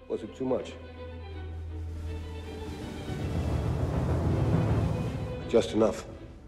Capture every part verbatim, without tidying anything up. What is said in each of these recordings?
Was it too much? Just enough.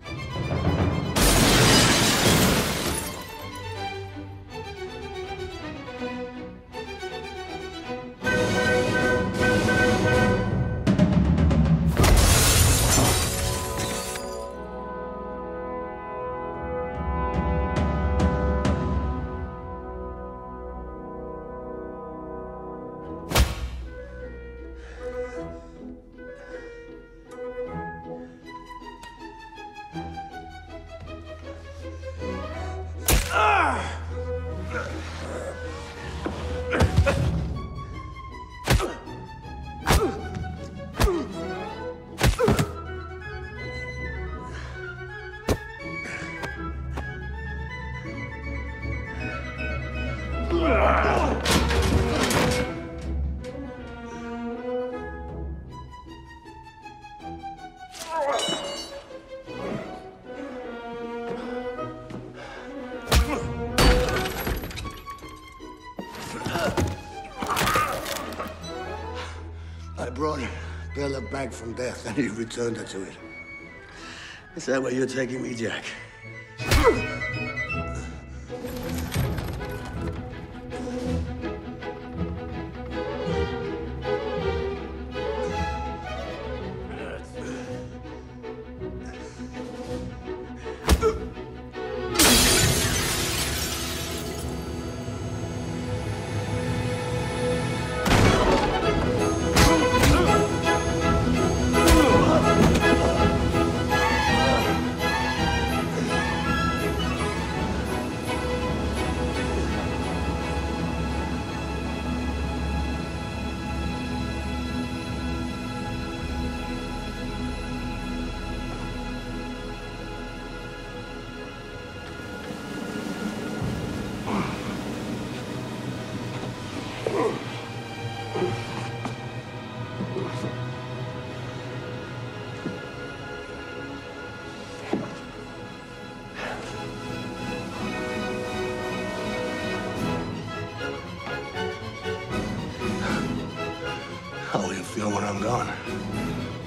I brought Bella back from death, and he returned her to it. Is that where you're taking me, Jack? How will you feel when I'm gone?